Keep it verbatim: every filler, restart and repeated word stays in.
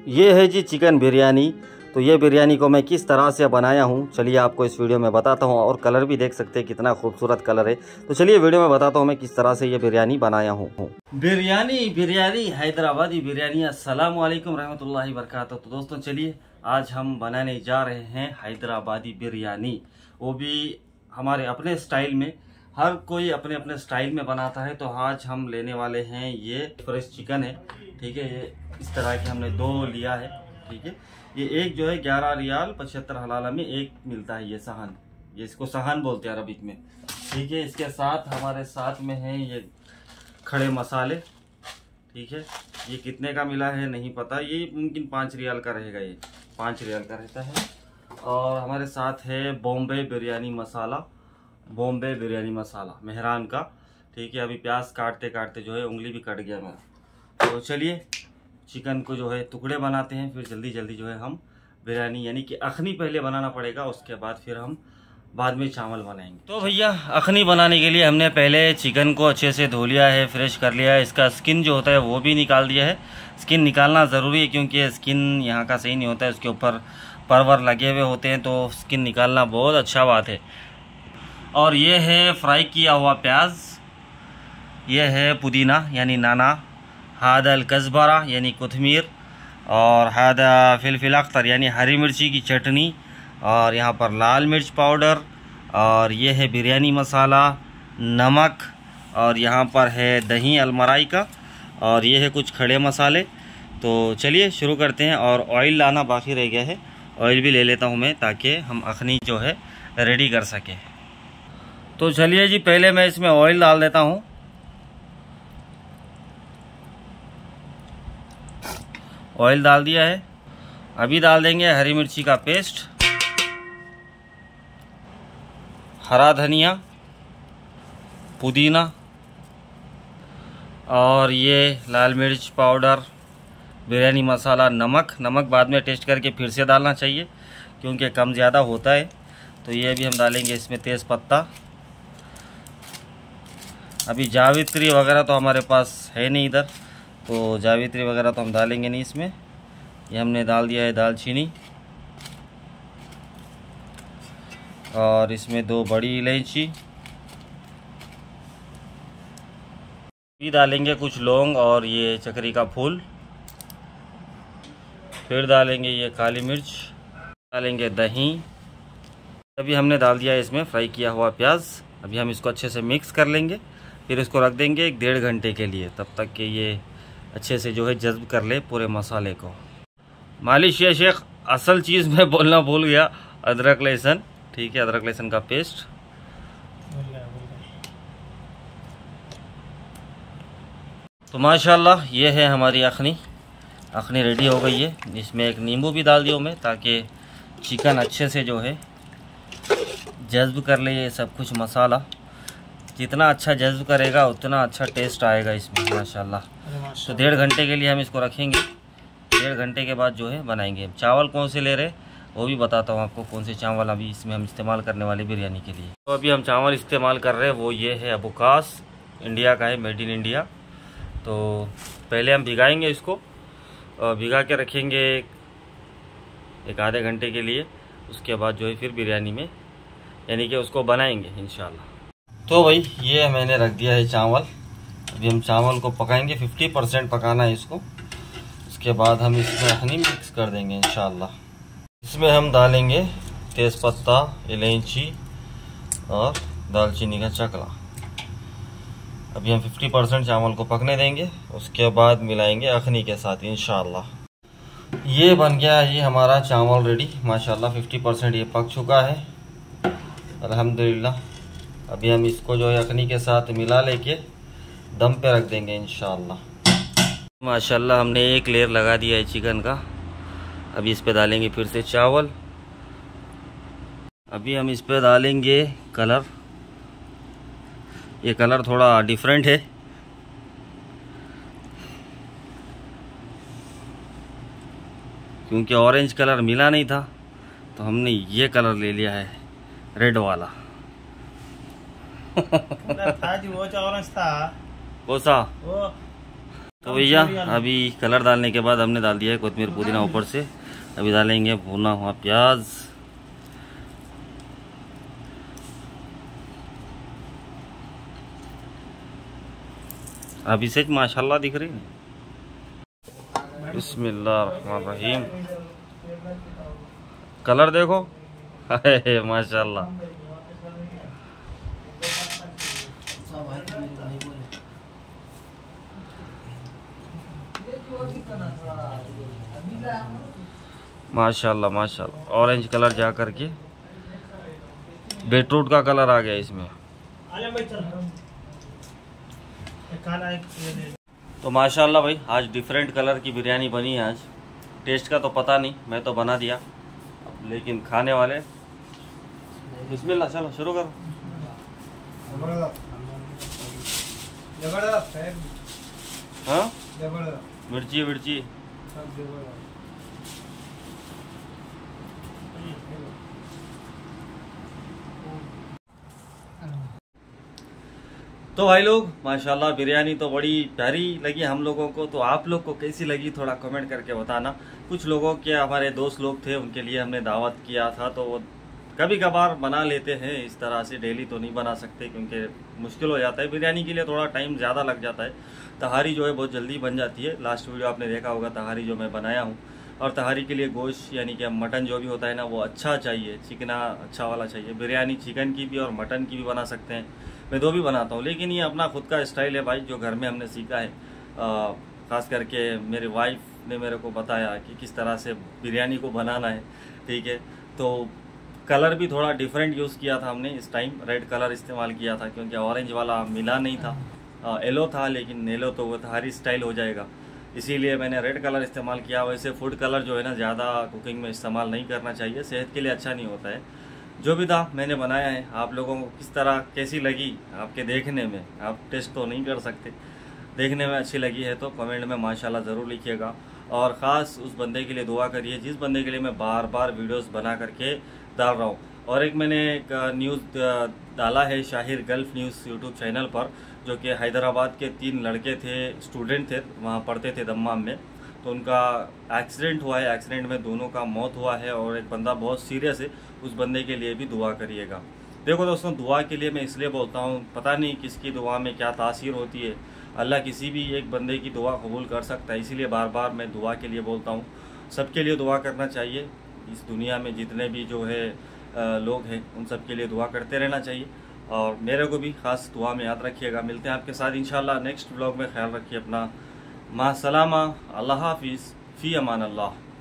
ये है जी चिकन बिरयानी। तो ये बिरयानी को मैं किस तरह से बनाया हूँ चलिए आपको इस वीडियो में बताता हूँ, और कलर भी देख सकते हैं कितना खूबसूरत कलर है। तो चलिए वीडियो में बताता हूँ मैं किस तरह से ये बिरयानी बनाया हूँ। बिरयानी बिरयानी हैदराबादी बिरयानी। अस्सलाम वालेकुम रहमतुल्लाहि बरकातहू। तो दोस्तों चलिए आज हम बनाने जा रहे हैं हैदराबादी बिरयानी, वो भी हमारे अपने स्टाइल में। हर कोई अपने अपने स्टाइल में बनाता है। तो आज हम लेने वाले हैं ये फ्रेश चिकन है, ठीक है। ये इस तरह के हमने दो लिया है, ठीक है। ये एक जो है ग्यारह रियाल पचहत्तर हलाला में एक मिलता है, ये सहन, ये इसको सहन बोलते हैं अरबिक में, ठीक है। इसके साथ हमारे साथ में है ये खड़े मसाले, ठीक है। ये कितने का मिला है नहीं पता, ये मुमकिन पाँच रियाल का रहेगा, ये पाँच रियाल का रहता है। और हमारे साथ है बॉम्बे बिरयानी मसाला, बॉम्बे बिरयानी मसाला मेहरान का, ठीक है। अभी प्याज काटते काटते जो है उंगली भी कट गया मेरा। तो चलिए चिकन को जो है टुकड़े बनाते हैं, फिर जल्दी जल्दी जो है हम बिरयानी यानी कि अखनी पहले बनाना पड़ेगा, उसके बाद फिर हम बाद में चावल बनाएंगे। तो भैया अखनी बनाने के लिए हमने पहले चिकन को अच्छे से धो लिया है, फ्रेश कर लिया है। इसका स्किन जो होता है वो भी निकाल दिया है। स्किन निकालना ज़रूरी है क्योंकि स्किन यहाँ का सही नहीं होता है, उसके ऊपर परवर लगे हुए होते हैं, तो स्किन निकालना बहुत अच्छा बात है। और ये है फ्राई किया हुआ प्याज, ये है पुदीना यानी नाना, हादा अल कज़बरा यानी कोथमीर, और हादा फिलफिल अख्तर यानी हरी मिर्ची की चटनी, और यहाँ पर लाल मिर्च पाउडर, और ये है बिरयानी मसाला, नमक, और यहाँ पर है दही अलमराई का, और ये है कुछ खड़े मसाले। तो चलिए शुरू करते हैं। और ऑयल लाना बाकी रह गया है, ऑयल भी ले लेता हूँ मैं ताकि हम अखनी जो है रेडी कर सकें। तो चलिए जी पहले मैं इसमें ऑयल डाल देता हूँ। ऑयल डाल दिया है। अभी डाल देंगे हरी मिर्ची का पेस्ट, हरा धनिया, पुदीना, और ये लाल मिर्च पाउडर, बिरयानी मसाला, नमक। नमक बाद में टेस्ट करके फिर से डालना चाहिए क्योंकि कम ज़्यादा होता है। तो ये भी हम डालेंगे इसमें तेज़ पत्ता। अभी जावित्री वगैरह तो हमारे पास है नहीं इधर, तो जावित्री वगैरह तो हम डालेंगे नहीं इसमें। ये हमने डाल दिया है दालचीनी, और इसमें दो बड़ी इलायची भी डालेंगे, कुछ लौंग और ये चक्री का फूल। फिर डालेंगे ये काली मिर्च, डालेंगे दही। अभी हमने डाल दिया है इसमें फ्राई किया हुआ प्याज। अभी हम इसको अच्छे से मिक्स कर लेंगे, फिर इसको रख देंगे एक डेढ़ घंटे के लिए, तब तक कि ये अच्छे से जो है जज्ब कर ले पूरे मसाले को। मालिश ये शेख असल चीज़ मैं बोलना भूल गया, अदरक लहसुन, ठीक है, अदरक लहसुन का पेस्ट। तो माशाल्लाह ये है हमारी अखनी, अखनी रेडी हो गई है। इसमें एक नींबू भी डाल दिया मैं ताकि चिकन अच्छे से जो है जज्ब कर ले ये सब कुछ मसाला। जितना अच्छा जज्ब करेगा उतना अच्छा टेस्ट आएगा इसमें माशाल्लाह। तो डेढ़ घंटे के लिए हम इसको रखेंगे, डेढ़ घंटे के बाद जो है बनाएंगे। चावल कौन से ले रहे वो भी बताता हूँ आपको, कौन से चावल अभी इसमें हम इस्तेमाल करने वाले बिरयानी के लिए। तो अभी हम चावल इस्तेमाल कर रहे हैं वो ये है अबुकास, इंडिया का है, मेड इन इंडिया। तो पहले हम भिगाएंगे इसको, और भिगा के रखेंगे एक आधे घंटे के लिए। उसके बाद जो है फिर बिरयानी में यानी कि उसको बनाएंगे इंशाल्लाह। तो भाई ये मैंने रख दिया है चावल। अभी हम चावल को पकाएंगे, फिफ्टी परसेंट पकाना है इसको। उसके बाद हम इसमें अखनी मिक्स कर देंगे इंशाल्लाह। इसमें हम डालेंगे तेज़पत्ता, इलायची और दालचीनी का चकला। अभी हम फिफ्टी परसेंट चावल को पकने देंगे, उसके बाद मिलाएंगे अखनी के साथ इंशाल्लाह। ये बन गया ये हमारा चावल रेडी माशाल्लाह, फिफ्टी परसेंट ये पक चुका है अल्हम्दुलिल्लाह। अभी हम इसको जो है अखनी के साथ मिला लेके दम पे रख देंगे इंशाल्लाह। माशाल्लाह हमने एक लेयर लगा दिया है चिकन का। अभी इस पे डालेंगे फिर से चावल। अभी हम इस पे डालेंगे कलर। ये कलर थोड़ा डिफरेंट है, क्योंकि ऑरेंज कलर मिला नहीं था तो हमने ये कलर ले लिया है, रेड वाला। था जी वो जो ऑरेंज था वो सा वो तो भैया अभी कलर डालने के बाद हमने डाल दिया है कोतमीर पुदीना ऊपर से। अभी डालेंगे भुना हुआ प्याज। अभी से माशाल्लाह दिख रही है। बिस्मिल्लाहिर्रहमानिर्रहीम। कलर देखो माशाल्लाह। माशाल्लाह माशाल्लाह ऑरेंज कलर जा करके बीटरूट का कलर आ गया इसमें। तो माशाल्लाह भाई आज डिफरेंट कलर की बिरयानी बनी है। आज टेस्ट का तो पता नहीं, मैं तो बना दिया, लेकिन खाने वाले बिस्मिल्लाह। चलो शुरू करो। हाँ मिर्ची मिर्ची तो भाई लोग माशाल्लाह बिरयानी तो बड़ी प्यारी लगी हम लोगों को। तो आप लोग को कैसी लगी थोड़ा कमेंट करके बताना। कुछ लोगों के हमारे दोस्त लोग थे, उनके लिए हमने दावत किया था, तो वो कभी कभार बना लेते हैं इस तरह से। डेली तो नहीं बना सकते क्योंकि मुश्किल हो जाता है। बिरयानी के लिए थोड़ा टाइम ज़्यादा लग जाता है। तहारी जो है बहुत जल्दी बन जाती है। लास्ट वीडियो आपने देखा होगा तहारी जो मैं बनाया हूँ। और तहारी के लिए गोश्त यानी कि मटन जो भी होता है ना वो अच्छा चाहिए, चिकना अच्छा वाला चाहिए। बिरयानी चिकन की भी और मटन की भी बना सकते हैं, मैं दो भी बनाता हूँ। लेकिन ये अपना खुद का स्टाइल है भाई, जो घर में हमने सीखा है। ख़ास करके मेरी वाइफ ने मेरे को बताया कि किस तरह से बिरयानी को बनाना है। ठीक है, तो कलर भी थोड़ा डिफरेंट यूज़ किया था हमने इस टाइम। रेड कलर इस्तेमाल किया था क्योंकि ऑरेंज वाला मिला नहीं था। येलो था, लेकिन येलो तो वो तहारी स्टाइल हो जाएगा, इसीलिए मैंने रेड कलर इस्तेमाल किया। वैसे फूड कलर जो है ना ज़्यादा कुकिंग में इस्तेमाल नहीं करना चाहिए, सेहत के लिए अच्छा नहीं होता है। जो भी था मैंने बनाया है। आप लोगों को किस तरह कैसी लगी आपके देखने में, आप टेस्ट तो नहीं कर सकते, देखने में अच्छी लगी है तो कमेंट में माशाल्लाह ज़रूर लिखिएगा। और ख़ास उस बंदे के लिए दुआ करिए जिस बंदे के लिए मैं बार बार वीडियोस बना करके डाल रहा हूँ। और एक मैंने एक न्यूज़ डाला है शाहिर गल्फ न्यूज़ यूट्यूब चैनल पर, जो कि हैदराबाद के तीन लड़के थे, स्टूडेंट थे, वहाँ पढ़ते थे दम्माम में। तो उनका एक्सीडेंट हुआ है, एक्सीडेंट में दोनों का मौत हुआ है और एक बंदा बहुत सीरियस है। उस बंदे के लिए भी दुआ करिएगा। देखो दोस्तों, दुआ के लिए मैं इसलिए बोलता हूँ, पता नहीं किसकी दुआ में क्या तासीर होती है। अल्लाह किसी भी एक बंदे की दुआ कबूल कर सकता है, इसीलिए बार बार मैं दुआ के लिए बोलता हूँ। सबके लिए दुआ करना चाहिए। इस दुनिया में जितने भी जो है लोग हैं उन सब के लिए दुआ करते रहना चाहिए। और मेरे को भी ख़ास दुआ में याद रखिएगा। मिलते हैं आपके साथ इंशाल्लाह नेक्स्ट ब्लॉग में। ख्याल रखिए अपना। मा सलामा, अल्लाह हाफिज़, फ़ी अमान अल्लाह।